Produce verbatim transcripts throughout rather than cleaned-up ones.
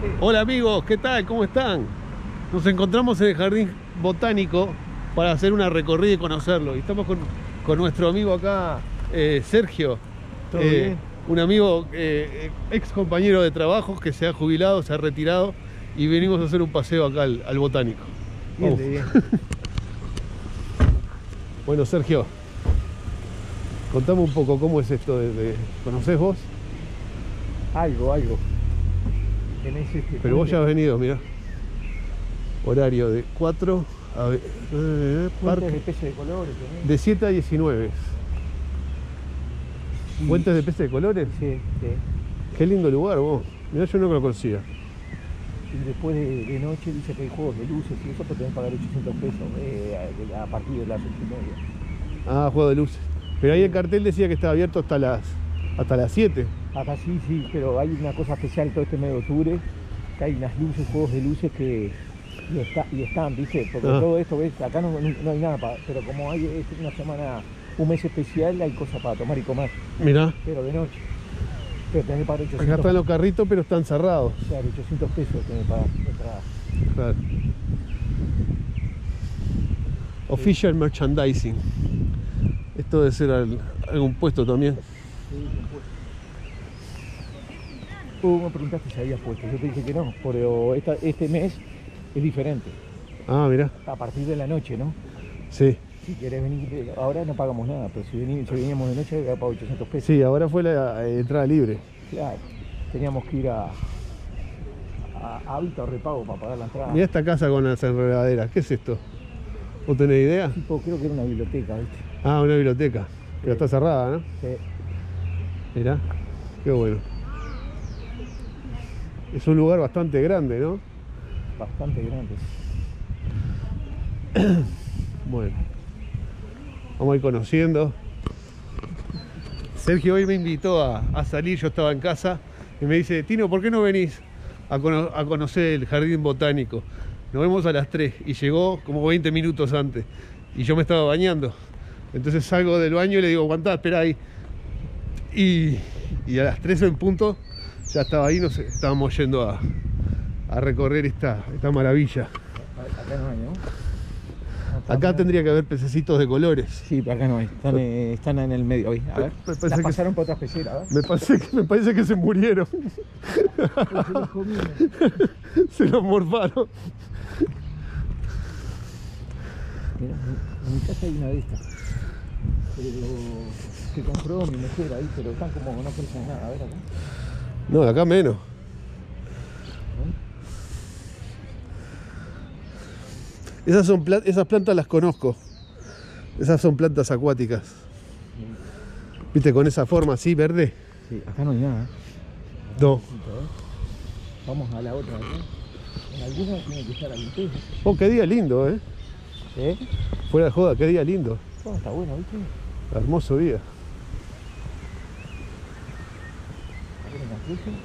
Hola amigos, ¿qué tal? ¿Cómo están? Nos encontramos en el Jardín Botánico para hacer una recorrida y conocerlo. Y estamos con, con nuestro amigo acá, eh, Sergio. ¿Todo eh, bien? Un amigo, eh, ex compañero de trabajo que se ha jubilado, se ha retirado. Y venimos a hacer un paseo acá al, al Botánico. Bien, Vamos. de bien. Bueno, Sergio, contame un poco cómo es esto de, de ¿conocés vos? Algo, algo. Tenés este Pero vos puente- ya has venido, mirá. Horario de cuatro a ver, eh, puentes parque, de peces de colores también. de siete a diecinueve. Y- ¿Puentes de peces de colores? Sí, sí. Qué lindo lugar, vos. Mirá, yo no lo conocía. Y después de, de noche dice que hay juegos de luces y eso, pero tenés que pagar ochocientos pesos eh, a, a partir de las ocho y media. Ah, juego de luces. Pero ahí el cartel decía que estaba abierto hasta las hasta las siete. Acá sí, sí, pero hay una cosa especial todo este mes de octubre, que hay unas luces, juegos de luces que y, está, y están, ¿viste? Porque Ah. todo esto, ¿ves? Acá no, no, no hay nada, para, pero como hay es una semana, un mes especial, hay cosas para tomar y comer, Mirá, pero de noche. Pero tenés que pagar acá ochocientos, están los carritos, pero están cerrados. claro, ochocientos pesos tenés que pagar de entrada. Claro. Official merchandising. Esto debe ser al- algún puesto también. Tú me preguntaste si había puesto, yo te dije que no, pero esta, este mes es diferente, Ah, mirá. a partir de la noche, ¿no? Sí. Si querés venir, eh, ahora no pagamos nada, pero si, vení- si veníamos de noche, había pagado ochocientos pesos. Sí, ahora fue la eh, entrada libre. Claro, teníamos que ir a, a, a hábito a repago para pagar la entrada. Mirá esta casa con las enredaderas. ¿Qué es esto? ¿Vos tenés idea? Tipo, creo que era una biblioteca, ¿viste? Ah, una biblioteca. Pero Sí. está cerrada, ¿no? Sí. Mirá. Qué bueno. Es un lugar bastante grande, ¿no? Bastante grande. Bueno. Vamos a ir conociendo. Sergio hoy me invitó a, a salir, yo estaba en casa, y me dice, Tino, ¿por qué no venís a, cono a conocer el Jardín Botánico? Nos vemos a las tres. Y llegó como veinte minutos antes. Y yo me estaba bañando. Entonces salgo del baño y le digo, aguantá, espera ahí. Y, y a las tres en punto ya estaba ahí, nos estábamos yendo a, a recorrer esta, esta maravilla. Acá no hay, ¿no? Acá tendría que haber pececitos de colores. Sí, pero acá no hay. Están, eh, están en el medio hoy. A ver. Me parece Las que- pasaron por otras peceras, a ver. Me parece que, me parece que se murieron. Se los comieron. Se los morfaron. Mira, en mi casa hay una de estas. Pero que compró mi mujer ahí, pero están como no crecen nada. A ver acá. No, de acá menos. Esas, son pla- esas plantas las conozco. Esas son plantas acuáticas. ¿Viste? Con esa forma así, verde. Sí, acá no hay nada. No. Vamos a la otra, ¿no? En alguna tiene que estar al peso. Oh, qué día lindo, ¿eh? ¿Eh? Fuera de joda, qué día lindo. Oh, está bueno, ¿viste? Hermoso día. A ver, en la cruz.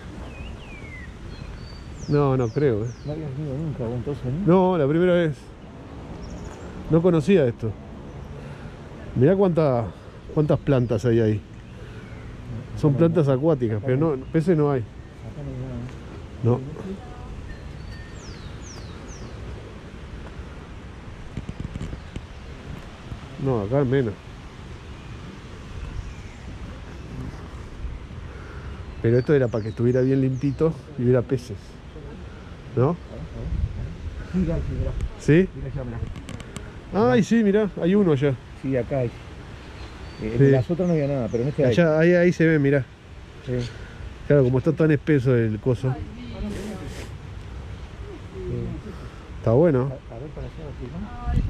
No, no creo, ¿eh? No habías venido nunca, vos, entonces, ¿no? No, la primera vez. No conocía esto. Mirá cuánta, cuántas plantas hay ahí. Son plantas acuáticas, pero no, peces no hay. Acá no hay nada. No. No, acá menos. Pero esto era para que estuviera bien limpito y hubiera peces. ¿No? Mira, mira, ¿Sí? mira allá, mira. Ay, sí, mirá, hay uno allá. Sí, acá hay. Eh, Sí. En las otras no había nada, pero en este hay. Allá, ahí, ahí se ve, mirá. Sí. Claro, como está tan espeso el coso. Sí. Está bueno. A, a ver, para allá, así, ¿no?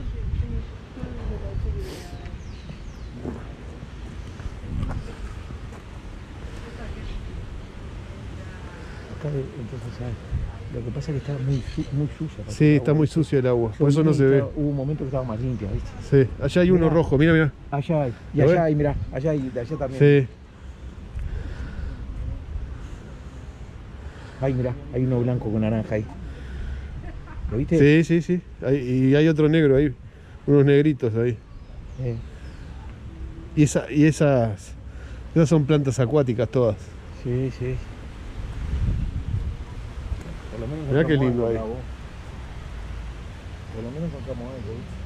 Acá, eh, entonces, hay. Lo que pasa es que está muy, su- muy sucia. Sí, está muy sucio el agua, por eso no se ve. Hubo un momento que estaba más limpia, ¿viste? Sí, allá hay uno Mirá. rojo, mira, mira. Allá hay. Y ¿Lo allá ves? hay, mirá. Allá hay, de allá también. Sí. Ahí, mirá. Hay uno blanco con naranja ahí. ¿Lo viste? Sí, sí, sí. Hay- y hay otro negro ahí. Unos negritos ahí. Eh, Y, esa, y esas, esas son plantas acuáticas todas. sí, sí. Por lo menos Mirá qué encontramos lindo algo ahí. acá, vos. Por lo menos encontramos algo, ¿viste?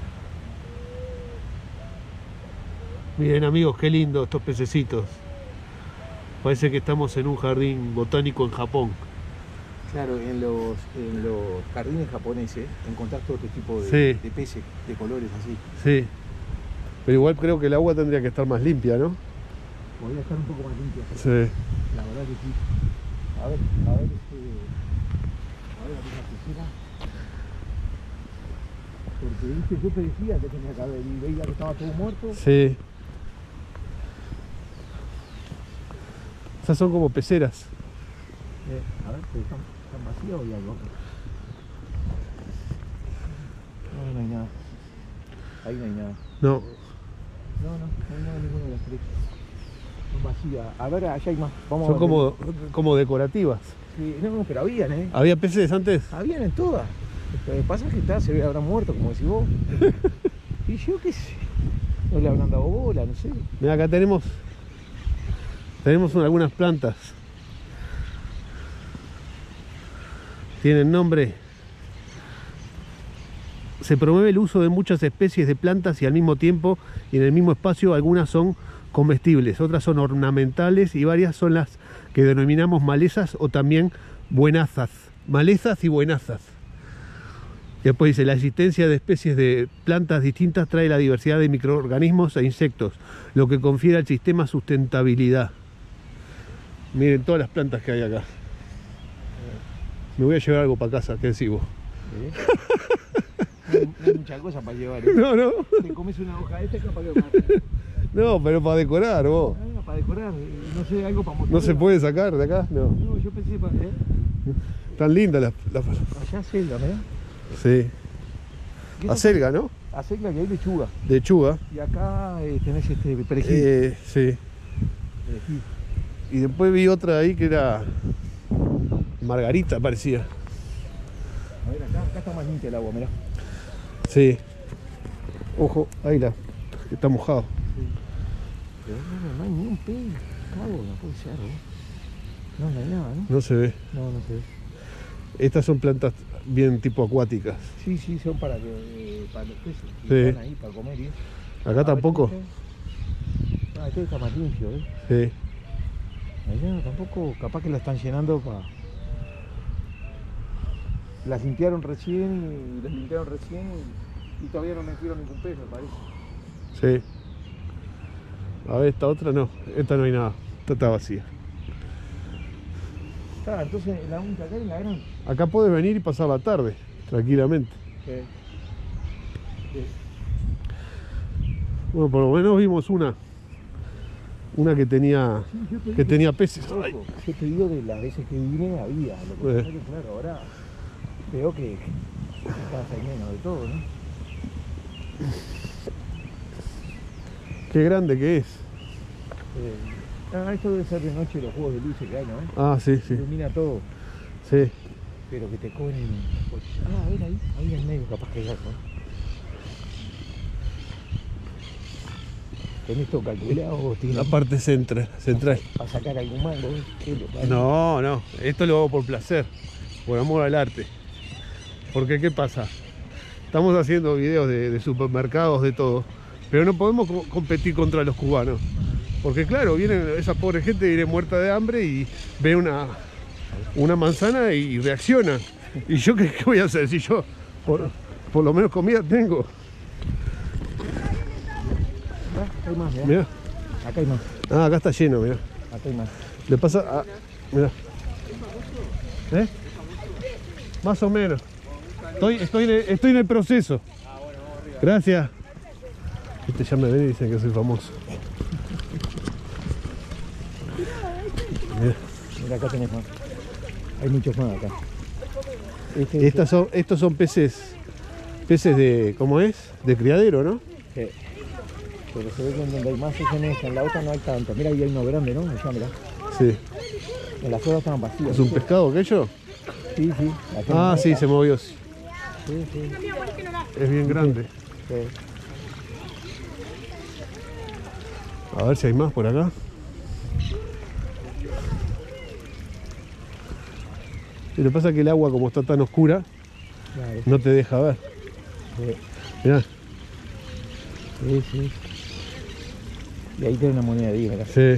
Miren amigos, qué lindo estos pececitos. Parece que estamos en un jardín botánico en Japón. Claro, en los, en los jardines japoneses encontrás todo este tipo de, Sí. de peces, de colores así. Sí. Pero igual creo que el agua tendría que estar más limpia, ¿no? Podría estar un poco más limpia. Sí. La verdad que sí. A ver, a ver, este... A ver, la piscina. Porque, viste, yo te decía que tenía que haber y veía que estaba todo muerto. Sí. Esas son como peceras. Eh, a ver, pero ¿están, están vacías o hay algo? No, no hay nada. Ahí no hay nada. No. No, no, no hay nada en ninguna de las tres. Son vacías. A ver, allá hay más. Vamos Son a ver. como, como decorativas. Sí, no, pero habían, ¿eh? ¿Había peces antes? Habían en todas. Lo que pasa es que está, se habrán muerto, como decís vos. Y yo qué sé. No le habrán dado bola, no sé. Mira, acá tenemos tenemos algunas plantas. Tienen nombre. Se promueve el uso de muchas especies de plantas y al mismo tiempo y en el mismo espacio algunas son comestibles, otras son ornamentales y varias son las que denominamos malezas o también buenazas. Malezas y buenazas. Y después dice, la existencia de especies de plantas distintas trae la diversidad de microorganismos e insectos, lo que confiere al sistema sustentabilidad. Miren todas las plantas que hay acá. Me voy a llevar algo para casa, ¿qué decís vos? ¿Eh? No, hay, no hay mucha cosa para llevar, ¿eh? No, no. Te comes una hoja de esta capaz que mata. No, pero para decorar vos. Ah, para decorar, no sé, algo para mostrar. ¿No se puede sacar de acá? No. No, yo pensé para... ¿eh? Tan lindas las... las... Allá selga, ¿eh? Sí. ¿Qué es Acelga, ¿no? Acelga y hay lechuga. Lechuga. Y acá eh, tenés este perejil. Eh, sí. Perejil. Y después vi otra ahí que era... Margarita parecía. A ver, acá, acá está más limpia el agua, mirá. Sí. Ojo, ahí la... Está mojado. Sí. Pero no, no hay ni un pez. Cago, no puede ser, ¿eh? No, no hay nada, ¿no? No se ve. No, no sé. Estas son plantas bien tipo acuáticas. Sí, sí, son para, que, eh, para los peces. Que Sí. están ahí para comer y eso. A Acá ver, tampoco. este- Ah, este está más limpio, ¿eh? Sí. Allá tampoco, capaz que la están llenando para... Las limpiaron recién y las limpiaron recién y, y todavía no metieron ningún pez, me parece. Sí. A ver, esta otra no. Esta no hay nada. Esta está vacía. Claro, entonces la única acá es la grande. Acá puedes venir y pasar la tarde, tranquilamente. Sí. Sí. Bueno, por lo menos vimos una. Una que tenía Sí, yo te que digo- tenía peces. Ojo, Ay. yo te digo de las veces que vine había, lo que Eh. pasa es que claro, ahora veo que cada vez hay menos de todo, ¿no? Qué grande que es. Eh, ah, esto debe ser de noche los juegos de luces que hay, ¿no? Ah, sí, sí. Ilumina todo, Sí. pero que te cobren... Pues, ah, a ver ahí, ahí en medio capaz que hay algo, ¿no? ¿Tenés esto calculado o La tienes parte central. central. para sacar algún mango? ¿Eh? ¿Qué lo pasa? No, no. Esto lo hago por placer. Por amor al arte. Porque, ¿qué pasa? Estamos haciendo videos de, de supermercados, de todo. Pero no podemos co- competir contra los cubanos. Porque, claro, viene esa pobre gente viene muerta de hambre y ve una, una manzana y reacciona. ¿Y yo qué, qué voy a hacer? Si yo, por, por lo menos comida tengo. Ah, acá hay más, mirá. Mirá. Acá hay más, Ah, acá está lleno, mirá. acá hay más. Le pasa a... Mirá. ¿Eh? Más o menos. Estoy, estoy, en el, estoy en el proceso. Gracias. Este ya me ven y dicen que soy famoso. Mirá. Mira, acá tenés más. Hay muchos más acá. Este, Estas son, estos son peces, peces de, ¿cómo es? De criadero, ¿no? Sí. Pero se ve que en donde hay más es en esta, en la otra no hay tanto. Mira, ahí hay uno grande, ¿no? Allá, mira. Sí. En las otras estaban vacías. ¿Es un ¿viste? pescado aquello? Sí, sí. Acá Ah, no sí, está. se movió. Sí, sí. Es bien grande. Sí. A ver si hay más por acá. Lo que pasa es que el agua, como está tan oscura, Claro. no te deja ver. Sí, Mirá, sí, sí. Y ahí tiene una moneda de diez, sí.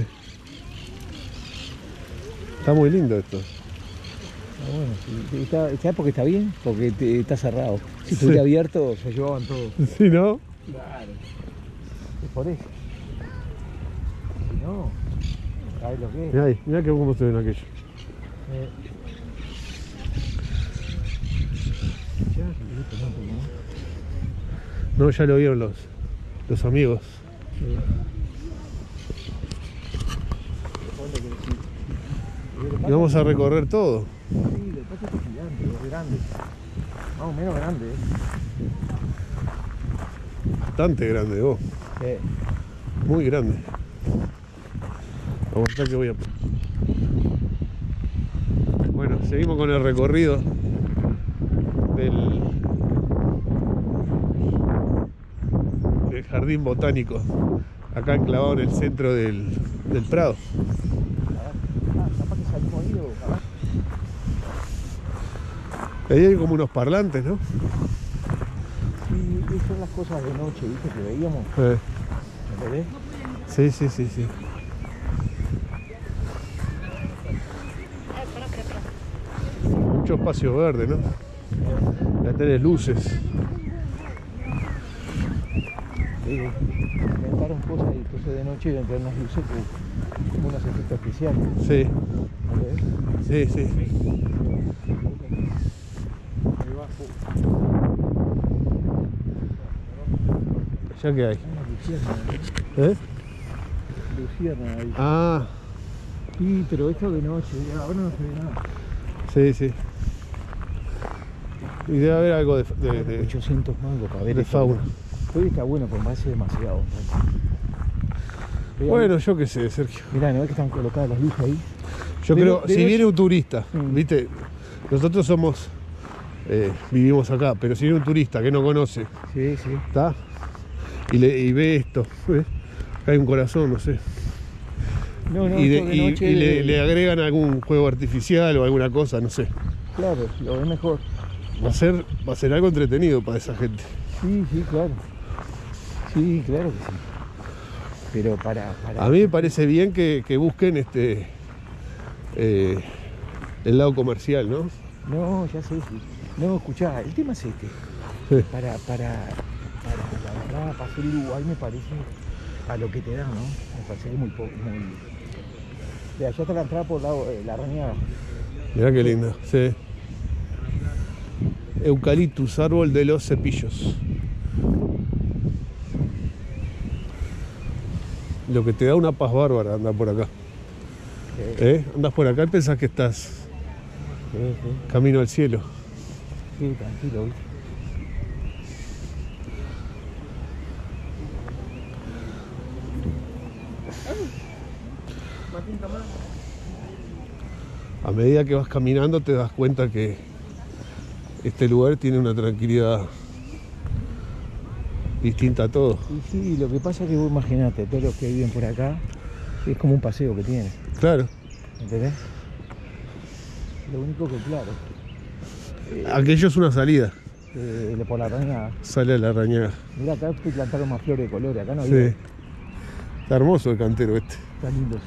Está muy lindo esto. Ah, bueno, sí, está, ¿sabes por qué está bien? Porque te- está cerrado. Si estuviera Sí. abierto, se llevaban todo. Sí, ¿no? Claro. Es por eso. Si no, ¿sabes lo que es? Mirá ahí, mirá que cómo se ven aquellos. Eh. Ya, listo, no, pues, ¿no? No, ya lo vieron los, los amigos. Sí. Ponte que sí. Y vamos a recorrer todo. Sí, el patio es gigante, es grande. Más o menos grande, ¿eh? Bastante grande, vos. Sí. Muy grande. Aguantá que voy a... Bueno, seguimos con el recorrido del, del jardín botánico, acá enclavado en el centro del, del Prado. Ah, capaz que salimos ahí o capaz. Ahí hay como unos parlantes, ¿no? Sí, esas son las cosas de noche, ¿viste? Que veíamos. Eh, ¿Entendés? sí, sí, sí, sí. Mucho espacio verde, ¿no? Ya tenés luces. Sí, inventaron cosas y entonces de noche iban a tener unas luces como, como unos efectos especiales. Sí, ¿Entendés? sí, sí. Ahí va. ¿Ya qué hay? Hay una lucierna, ¿no? ¿Eh? Lucierna ahí. Ah, Sí, pero esto de noche, ahora no se ve nada. sí, sí. Y debe haber algo de, de, de, ochocientos mangos para ver de esto. fauna. Hoy está bueno, pero me parece demasiado. Bueno, yo qué sé, Sergio. Mirá, ¿no ves que están colocadas las luces ahí? Yo De- creo, de- si viene un turista, Mm. viste, nosotros somos, eh, vivimos acá, pero si viene un turista que no conoce, Sí, sí. ¿está? Y, le, y ve esto, ¿ves? Acá hay un corazón, no sé. No, no, y de- esto de y- noche. y le, le agregan algún juego artificial o alguna cosa, no sé. Claro, lo ves mejor. Va a ser, va a ser algo entretenido para esa gente. Sí, sí, claro. Sí, claro que sí. Pero para. para... A mí me parece bien que, que busquen este eh, el lado comercial, ¿no? No, ya sé, sí. No, escuchá, el tema es este. Sí. Para, para, para, la verdad, para ser Uruguay me parece, a lo que te da, ¿no? Me parece que es muy poco, muy... De allá está la entrada por la, eh, la Rañaga. Mirá qué lindo, sí. Eucaliptus, árbol de los cepillos. Lo que te da una paz bárbara andar por acá. Sí, ¿Eh? Andas por acá y pensás que estás sí, sí, camino al cielo. sí, tranquilo, ¿viste? A medida que vas caminando te das cuenta que este lugar tiene una tranquilidad distinta a todo. Y sí, lo que pasa es que vos imaginate, todos los que viven por acá, es como un paseo que tienen, Claro, ¿entendés? Lo único que, claro, eh, aquello es una salida. eh, por la Rañaga. Sale a la Rañaga. Mirá, acá te plantaron más flores de colores, acá no Sí. había. Está hermoso el cantero este. Está lindo.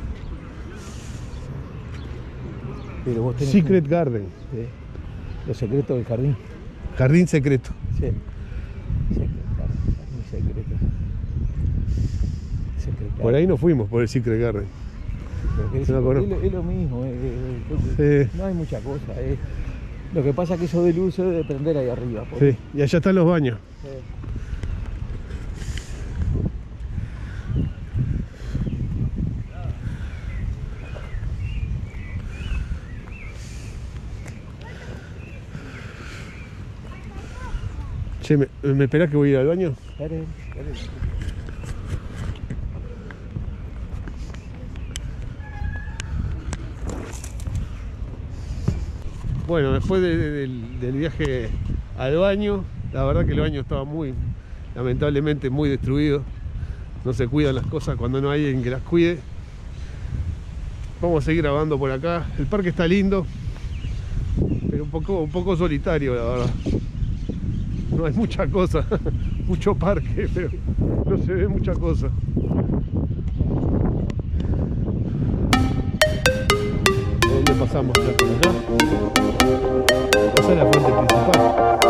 Pero vos tenés Secret un- Garden. sí, los secretos del jardín. Jardín secreto. Sí. Secret Garden, jardín secreto. Secret Por Garden. ahí nos fuimos, por el Secret Garden. Pero que es, no la es conozco. lo, es lo mismo, eh, eh, eh, Sí. no hay mucha cosa. eh. Lo que pasa es que eso de luz se debe prender ahí arriba. porque- Sí, y allá están los baños. eh, Che, ¿me, me esperás que voy a ir al baño? esperen, esperen. Bueno, después de- de- del, del viaje al baño, la verdad que el baño estaba muy, lamentablemente muy destruido. No se cuidan las cosas cuando no hay alguien que las cuide. Vamos a seguir grabando por acá. El parque está lindo. un poco, un poco solitario, la verdad. No hay mucha cosa, mucho parque, pero no se ve mucha cosa. ¿Dónde pasamos? ¿Ya por acá? Esa es la fuente principal.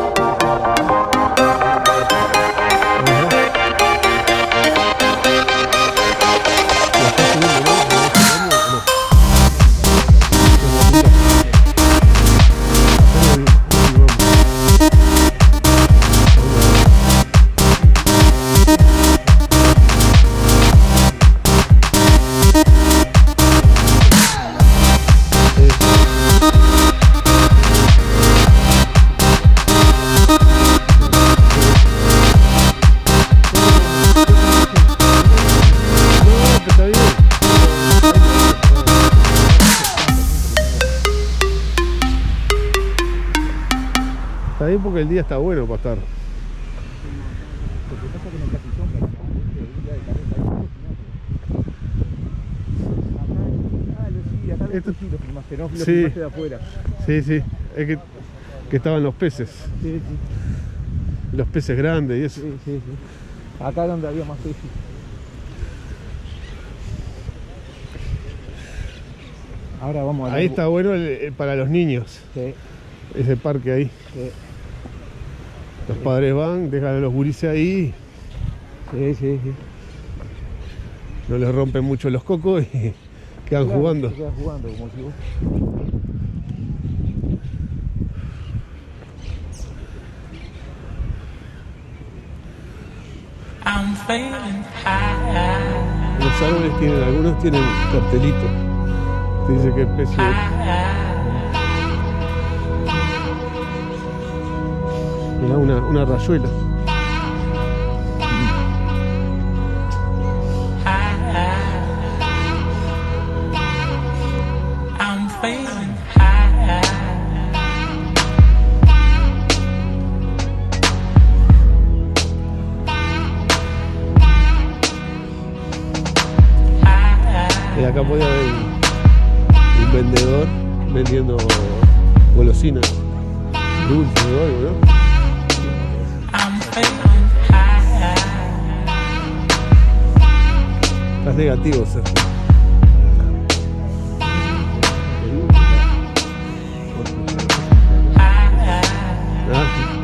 Está bien porque el día está bueno para estar. Lo que pasa es que no hay casi sombra, ¿no? El día de calor está ahí. Ah, lo sí, acá Esto... sí lo filmaste, ¿no? Lo Sí. filmaste de afuera. Sí, sí, es que, que estaban los peces, Sí, sí. los peces grandes y eso. Sí, sí, sí. Acá donde había más peces. Ahora vamos a Ahí está bueno el, el, para los niños, Sí, ese parque ahí. sí, Los padres van, dejan a los gurises ahí, sí, sí, sí. no les rompen mucho los cocos y quedan Claro, jugando. se quedan jugando, como si vos. I'm feeling high. Los árboles tienen, algunos tienen cartelito. Te dice qué especie es. Mirá, una, una rayuela. I'm feeling high. Y acá podía haber un, un vendedor vendiendo golosinas, dulces o algo, ¿no? I'm feeling high. Estás negativo, Sergio. Ah.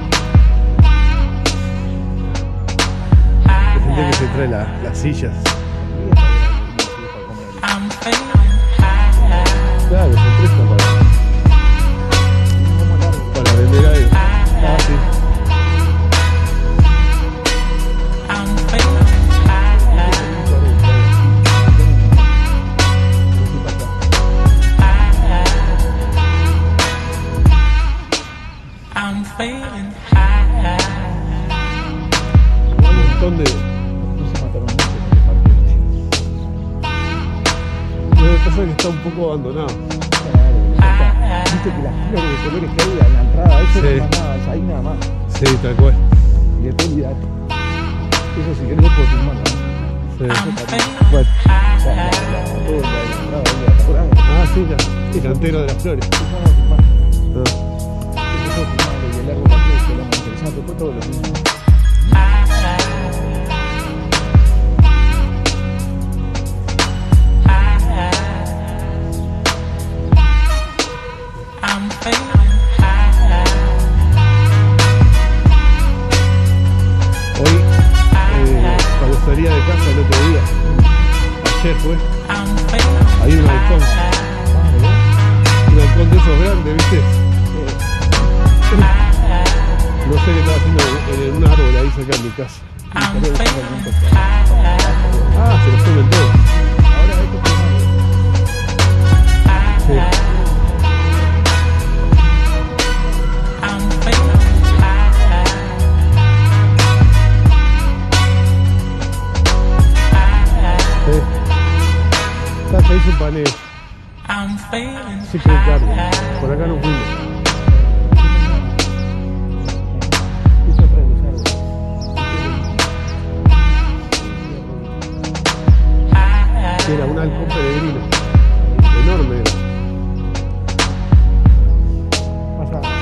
Hay gente que se trae la- las sillas. I'm feeling high. Claro, se presta para, para vender algo. Ah, sí. I'm feeling high. I'm feeling high. Un montón de... No se mataron mucho en el parque. Lo que pasa es que está un poco abandonado. Claro, le falta. Viste que las flores de colores que hay en la entrada, eso Sí. no es más nada, es ahí nada más. Sí, tal cual. Y después olvidate. Eso si querés lo puedo filmar, ¿no? Sí. I'm feeling Bueno. O sea, la, la, todo la de la entrada ahí atrás. Ah, sí, ya. El cantero de las flores. Eso no lo filmás. Ah. Eso es filmarlo y el árbol de flores, que es lo más interesante. Después todo lo mismo. I'm feeling high. Hoy, eh, cuando salía de casa el otro día, ayer fue, I'm feeling había un halcón. high. Un halcón de esos grandes, ¿viste? No sé qué estaba haciendo en, en un árbol ahí cerca de mi casa. I'm feeling high. Ah, se los comen todos. Ahora esto es filmarlo. Sí. I'm feeling high. Sí. Está, se hizo un paneo. I'm feeling Sí, que Garden. Por acá no fuimos. Eso trae los árboles. Era un halcón peregrino. Enorme era. Pasa.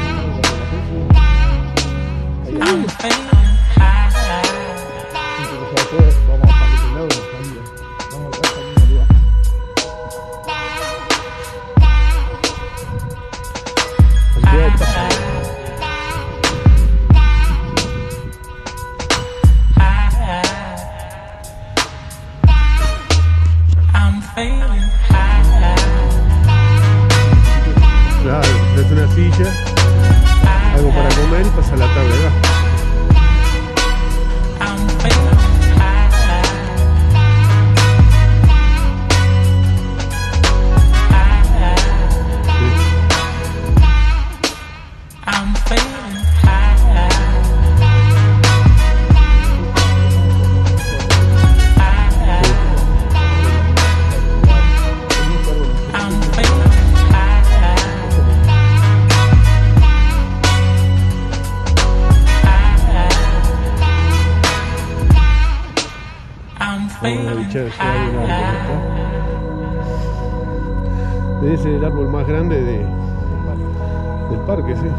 pones una silla, algo para comer y pasas la tarde acá. I'm feeling high. I'm feeling high. I'm feeling I'm Vamos a feeling bichar ese árbol a ver cómo está. Debe ser el árbol más grande de, del parque, sí.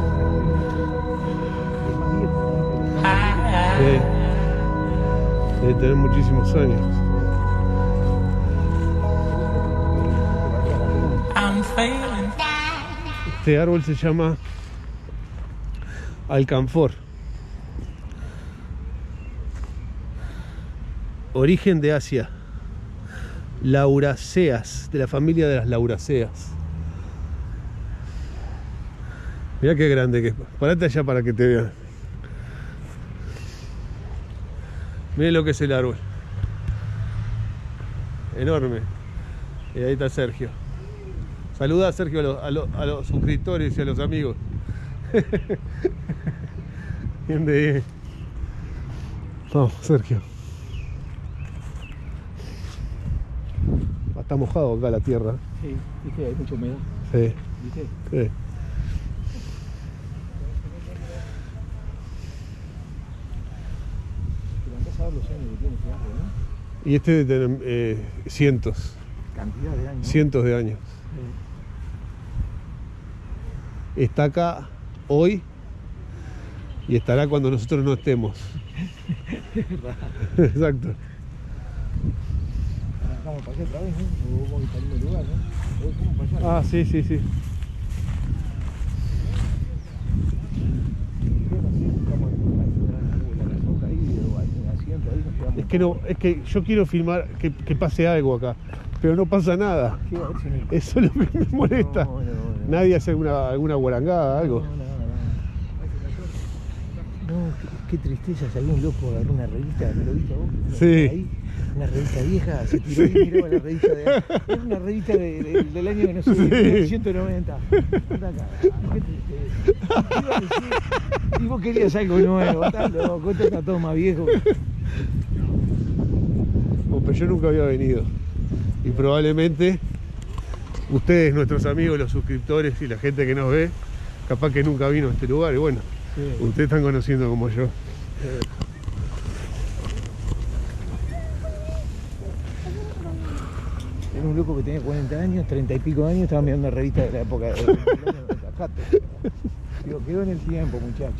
Sí. Debe tener muchísimos años. I'm feeling Este árbol se llama alcanfor. Origen de Asia. Lauraceas, de la familia de las lauraceas. Mirá qué grande que es. Parate allá para que te vean. Miren lo que es el árbol. Enorme. Y ahí está Sergio. Saluda, Sergio, a los, a los, a los suscriptores y a los amigos. Bien de bien. Vamos, Sergio. Está mojado acá la tierra. Sí, viste, hay mucha humedad. Sí, ¿Viste? sí. Pero andás a ver los años que tiene este árbol, ¿no? Y este debe tener eh, cientos, Cantidad de años. cientos de años. Sí. Está acá hoy y estará cuando nosotros no estemos. Exacto. Vamos para allá otra vez, ¿no? O vamos al mismo lugar, ¿no? O vamos para allá. Ah, sí, sí, sí. Es que no, es que yo quiero filmar que, que pase algo acá, pero no pasa nada. Eso es lo que me molesta. No, no, no. Nadie hace alguna, alguna guarangada, algo. No, no, no. No, qué, qué tristeza, si algún loco agarró una revista, ¿lo viste vos? Sí. Ahí, una revista vieja, se tiró y miraba la revista de... Era una revista de, de, del año, no sé, Sí. mil novecientos noventa. Anda acá, qué tristeza. ¿Qué iba a decir? Y vos querías algo nuevo, estás loco, esto está todo más viejo. Bueno, pero yo nunca había venido. Y probablemente ustedes, nuestros amigos, los suscriptores y la gente que nos ve, capaz que nunca vino a este lugar. Y bueno, Sí. ustedes están conociendo como yo. Era un loco que tenía cuarenta años, treinta y pico años, estaba mirando una revista de la época de del año noventa. Fíjate. Digo, quedó en el tiempo, muchachos.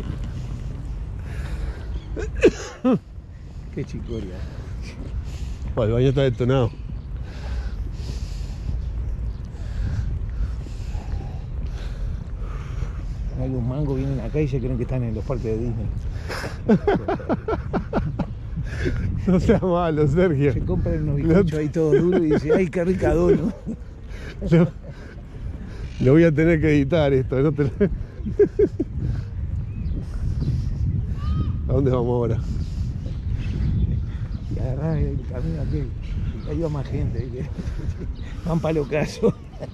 Fíjate. Qué chicoria. Bueno, el baño está detonado. Hay un mango, vienen acá y se creen que están en los parques de Disney. No seas malo, Sergio. Se compran unos bizcochos ahí todo duro y dice, ay, qué rica dono. Lo, lo voy a tener que editar esto. ¿No te... ¿A dónde vamos ahora? Y agarrás el camino aquel. Y ahí va más gente. ¿Viste? Van para los casos.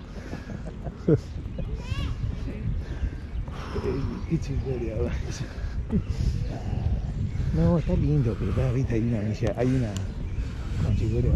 Qué chicoria. No, está lindo, pero está, viste, hay una misa, hay una, una chicoria.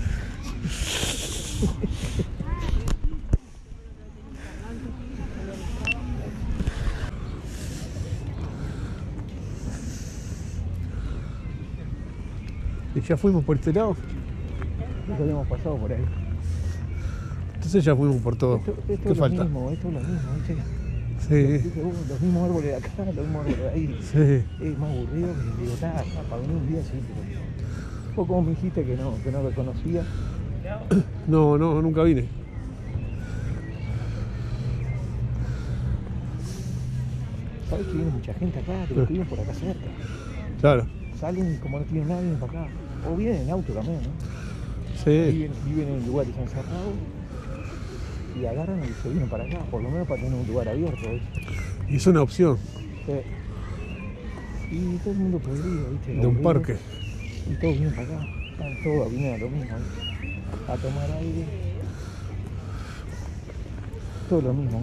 ¿Y ya fuimos por este lado? Eso habíamos pasado por ahí. Entonces ya fuimos por todo. Esto, esto ¿Qué es falta? lo mismo, esto es lo mismo, ¿viste? Sí, Los, los mismos árboles de acá, los mismos árboles de ahí. sí. Es más aburrido que digo, está, está, para venir un día sí, pero... Vos como me dijiste que no, que no lo conocía. No, no, nunca vine. Sabes que viene mucha gente acá, que los que viven por acá cerca. Claro. Salen y como no tienen nada, vienen para acá. O vienen en auto también, ¿no? Sí. Viven, viven en lugares encerrados. y agarran y se vienen para acá, por lo menos para tener un lugar abierto, ¿viste? Y es una opción Eh, y todo el mundo podrido, ¿viste? de un Aburrido. parque. Y todos vienen para acá, están todos, vienen a lo mismo, ¿viste? A tomar aire. Todo lo mismo.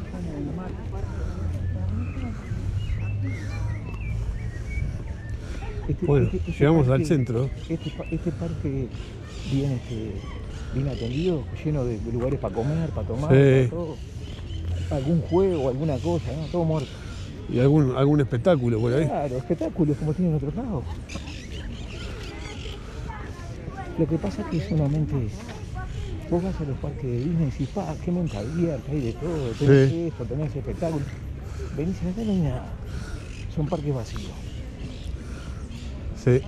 Este- Bueno, este- este llegamos parque- al centro. Este, pa- este parque bien, este, bien atendido, lleno de, de lugares para comer, para tomar, Sí. para todo. Algún juego, alguna cosa, ¿no? Todo muerto. Y algún, algún espectáculo por ahí. Claro, espectáculos como tienen otros lados. Lo que pasa es que solamente vos vas a los parques de Disney y decís, pa, qué mente abierta, hay de todo, tenés Sí. esto, tenés espectáculos. Venís acá y no hay nada. Son parques vacíos. Sí.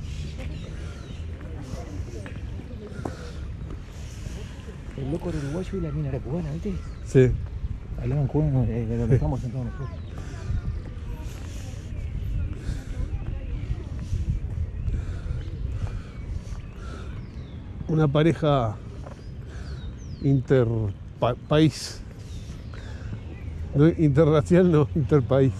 El loco era uruguayo y la mina era cubana, ¿viste? Sí. Hablaban cubano de, de donde estamos sentados nosotros. Una pareja interpaís. No, interracial, no, interpaís.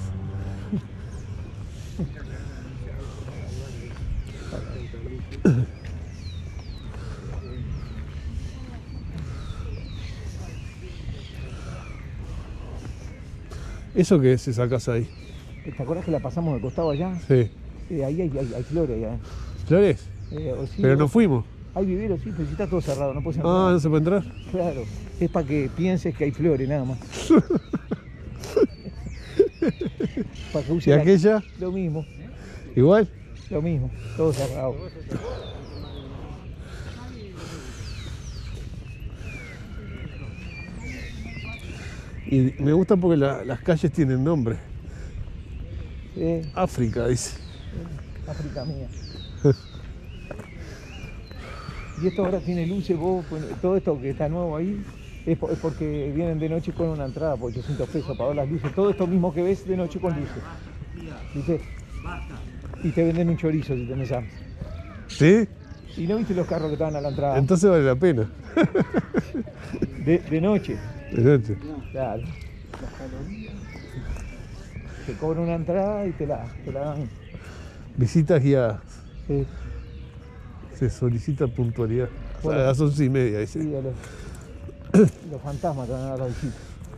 ¿Eso qué es esa casa ahí? ¿Te acuerdas que la pasamos de costado allá? Sí. Eh, ahí hay, hay, hay flores allá. ¿Flores? Eh, o sí, Pero o- no fuimos. Hay viveros, sí, pero si está todo cerrado, no puedes entrar. Ah, ¿no se puede entrar? Claro, es para que pienses que hay flores, nada más. Para que ¿Y use la- aquella? Lo mismo, ¿Igual? lo mismo, todo cerrado. Y me gusta porque la- las calles tienen nombre. Eh, África, dice. África mía. Y esto ahora tiene luces, vos, pues, todo esto que está nuevo ahí, es, po- es porque vienen de noche con una entrada por ochocientos pesos para ver las luces. Todo esto mismo que ves de noche con luces. ¿Viste? Y te venden un chorizo si tenés hambre. ¿Sí? Y no viste los carros que estaban a la entrada. Entonces vale la pena. De, de noche. De noche. Claro. Te cobran una entrada y te la, te la dan. Visitas guiadas. Sí, Se solicita puntualidad. O sea, Bueno. a las once y media, sí, dice. a los, los fantasmas te van a dar la visita.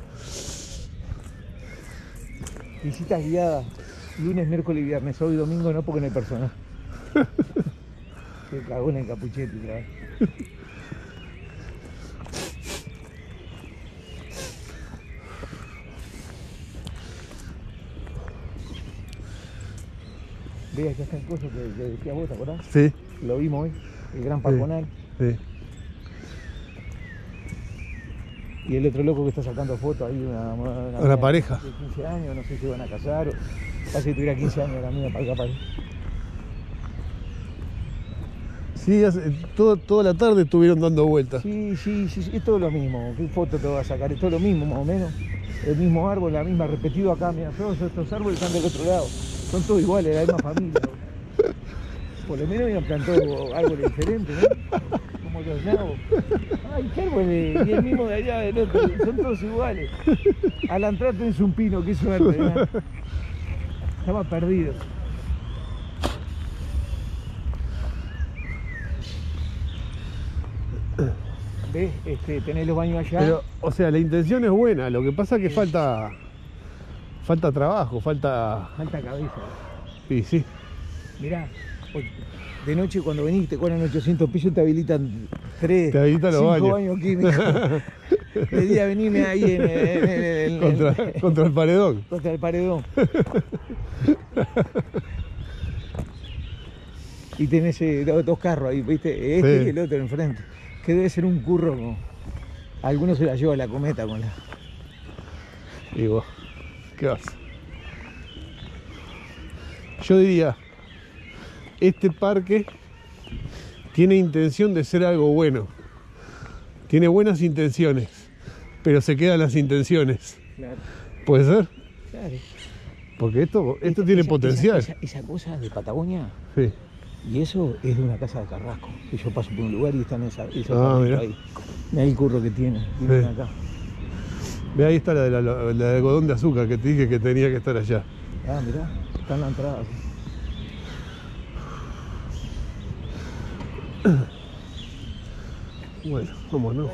Visitas guiadas, lunes, miércoles y viernes, hoy domingo no porque no hay personal. Se cagó en el capuchete otra vez. Ve, acá está el coso que, que decía vos, ¿te acordás? Sí, Lo vimos hoy, el gran Parconal. sí. Y el otro loco que está sacando fotos ahí, una, una, Una pareja. de quince años, no sé si van a casar o casi tuviera quince años la mía para acá para ahí. Sí, hace- todo- toda la tarde estuvieron dando vueltas. Sí, sí, sí, sí, es todo lo mismo. ¿Qué foto te va a sacar? Es todo lo mismo, más o menos. El mismo árbol, la misma, repetido acá. Mira, todos estos árboles están del otro lado. Son todos iguales, la misma familia. Por lo menos habían plantado árboles diferentes, ¿no? Como los nabos. Ay, qué árboles. Y el mismo de allá del otro. Son todos iguales. A la entrada tenés un pino, qué suerte, ¿no? Estaba perdido. ¿Ves? Este, tenés los baños allá. Pero, o sea, la intención es buena. Lo que pasa es que falta. Falta trabajo, falta. Falta cabeza. Sí, sí. Mirá, de noche cuando venís te cobran ochocientos pesos, te habilitan tres, Te habilitan los cinco baños. baños químicos. De día venime ahí en, en- en- en- Contra, en- contra el paredón. contra el paredón. Y tenés eh, dos, dos carros ahí, ¿viste? Este Sí. y el otro enfrente. Que debe ser un curro. Como... Algunos se la lleva la cometa con la... Y vos, ¿qué vas? Yo diría, este parque tiene intención de ser algo bueno. Tiene buenas intenciones, pero se quedan las intenciones. Claro, ¿Puede ser? claro. Porque esto, esto Esa- tiene esa- potencial. Esa, esa, esa cosa de Patagonia Sí. Y eso es de una casa de Carrasco. Que yo paso por un lugar y están esa, esos Ah, carritos mirá. ahí. Mirá el curro que tiene. Viven Sí. acá. Ve, ahí está la de la, la de algodón de azúcar que te dije que tenía que estar allá. Ah, mirá, está en la entrada. Bueno, vámonos.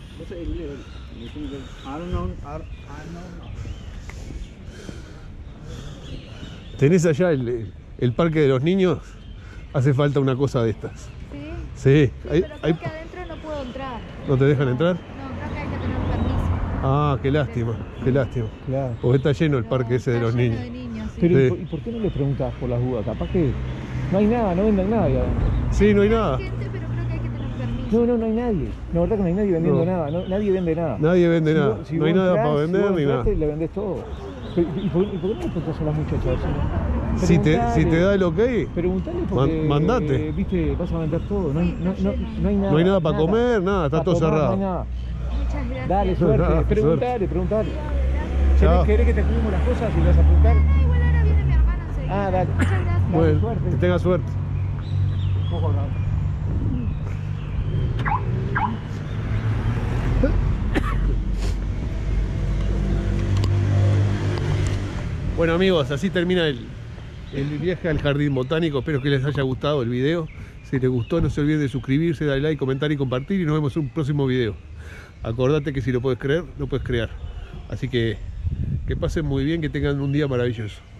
¿Tenés allá el, el parque de los niños? Hace falta una cosa de estas. Sí, Sí, sí, ahí- pero ahí- creo que adentro no puedo entrar. ¿no te dejan entrar? No, creo que hay que tener permiso. Ah, qué lástima, qué lástima. Claro. Porque está lleno el parque No, ese de está los lleno niños. de niños, sí. Pero Sí. ¿y por- ¿y por qué no le preguntas por las dudas? Capaz que no hay nada, no venden nada. ya. Sí, no hay nada. Hay gente, pero creo que hay que tener permiso. No, no, no hay nadie. La verdad que no hay nadie vendiendo No. nada. No, nadie vende nada. Nadie vende Si nada. vos- si No hay vos nada entrás, para si vender vos ni nada. entraste, le vendés todo. Pero, ¿Y por, y por qué no le preguntás a la muchacha? eso? Si te, si te Preguntale. da el ok, Preguntale porque, Man- mandate. eh, viste, vas a vender todo. No hay, Sí, no, está no, lleno. no hay nada. no hay nada para comer, nada, está Pa' todo tomar, cerrado. No hay nada. Muchas gracias. Dale, suerte. Nada, Preguntale, preguntale. Chao. ¿Querés, ¿Querés que te cuidemos las cosas y vas a apuntar? No, igual ahora viene mi hermana enseguida. Ah, dale. Muchas gracias. Bueno, suerte. que tenga suerte. Ojo, no. Bueno amigos, así termina el, el viaje al jardín botánico. Espero que les haya gustado el video. Si les gustó, no se olviden de suscribirse, darle like, comentar y compartir. Y nos vemos en un próximo video. Acordate que si lo puedes creer, lo puedes crear. Así que que pasen muy bien, que tengan un día maravilloso.